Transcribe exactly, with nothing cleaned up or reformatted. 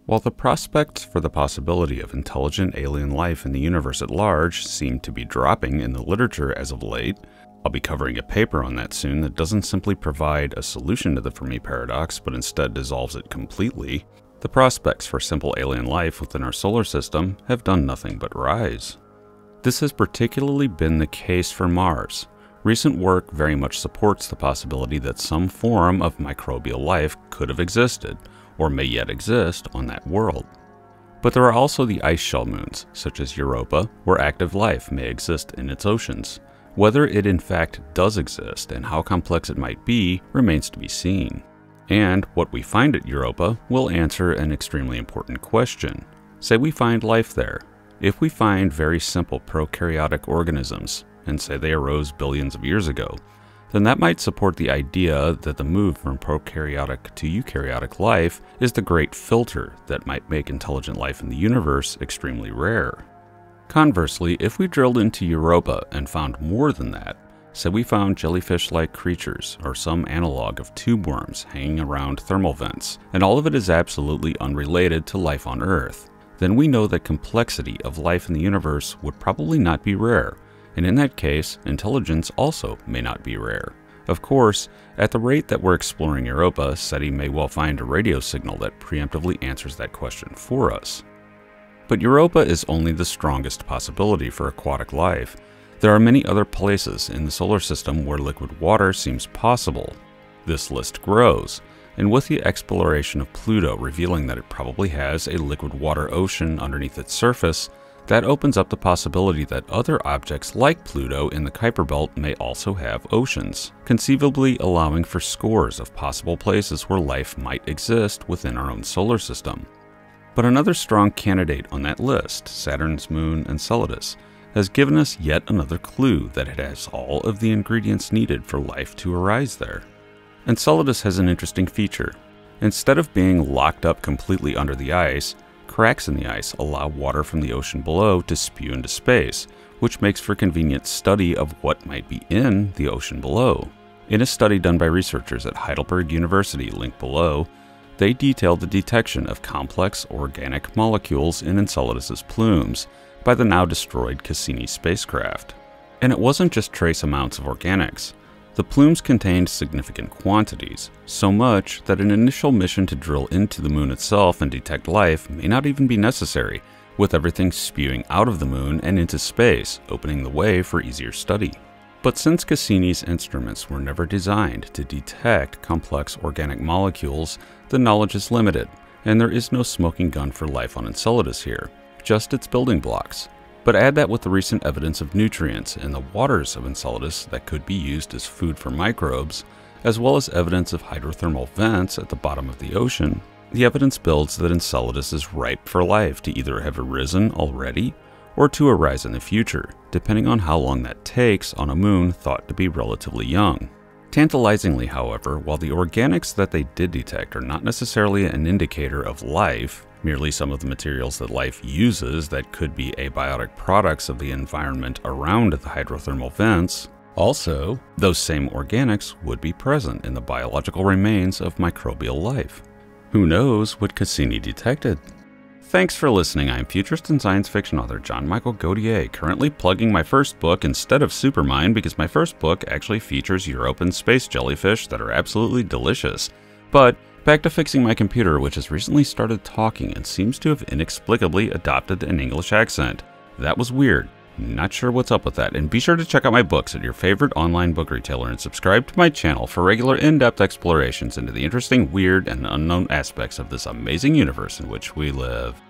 While the prospects for the possibility of intelligent alien life in the universe at large seem to be dropping in the literature as of late, I'll be covering a paper on that soon that doesn't simply provide a solution to the Fermi paradox, but instead dissolves it completely. The prospects for simple alien life within our solar system have done nothing but rise. This has particularly been the case for Mars. Recent work very much supports the possibility that some form of microbial life could have existed, or may yet exist, on that world. But there are also the ice shell moons, such as Europa, where active life may exist in its oceans. Whether it in fact does exist and how complex it might be remains to be seen. And what we find at Europa will answer an extremely important question. Say we find life there. If we find very simple prokaryotic organisms, and say they arose billions of years ago, then that might support the idea that the move from prokaryotic to eukaryotic life is the great filter that might make intelligent life in the universe extremely rare. Conversely, if we drilled into Europa and found more than that, say we found jellyfish-like creatures or some analog of tube worms hanging around thermal vents, and all of it is absolutely unrelated to life on Earth, then we know that complexity of life in the universe would probably not be rare, and in that case, intelligence also may not be rare. Of course, at the rate that we're exploring Europa, SETI may well find a radio signal that preemptively answers that question for us. But Europa is only the strongest possibility for aquatic life. There are many other places in the solar system where liquid water seems possible. This list grows, and with the exploration of Pluto revealing that it probably has a liquid water ocean underneath its surface, that opens up the possibility that other objects like Pluto in the Kuiper Belt may also have oceans, conceivably allowing for scores of possible places where life might exist within our own solar system. But another strong candidate on that list, Saturn's moon Enceladus, has given us yet another clue that it has all of the ingredients needed for life to arise there. Enceladus has an interesting feature. Instead of being locked up completely under the ice, cracks in the ice allow water from the ocean below to spew into space, which makes for convenient study of what might be in the ocean below. In a study done by researchers at Heidelberg University, linked below, they detailed the detection of complex organic molecules in Enceladus's plumes by the now destroyed Cassini spacecraft. And it wasn't just trace amounts of organics. The plumes contained significant quantities, so much that an initial mission to drill into the moon itself and detect life may not even be necessary, with everything spewing out of the moon and into space, opening the way for easier study. But since Cassini's instruments were never designed to detect complex organic molecules, the knowledge is limited, and there is no smoking gun for life on Enceladus here, just its building blocks. But add that with the recent evidence of nutrients in the waters of Enceladus that could be used as food for microbes, as well as evidence of hydrothermal vents at the bottom of the ocean, the evidence builds that Enceladus is ripe for life to either have arisen already or to arise in the future, depending on how long that takes on a moon thought to be relatively young. Tantalizingly, however, while the organics that they did detect are not necessarily an indicator of life, merely some of the materials that life uses that could be abiotic products of the environment around the hydrothermal vents, also, those same organics would be present in the biological remains of microbial life. Who knows what Cassini detected? Thanks for listening. I'm futurist and science fiction author John Michael Gautier, currently plugging my first book instead of Supermind because my first book actually features European space jellyfish that are absolutely delicious. But back to fixing my computer, which has recently started talking and seems to have inexplicably adopted an English accent. That was weird. Not sure what's up with that, and be sure to check out my books at your favorite online book retailer and subscribe to my channel for regular in-depth explorations into the interesting, weird, and unknown aspects of this amazing universe in which we live.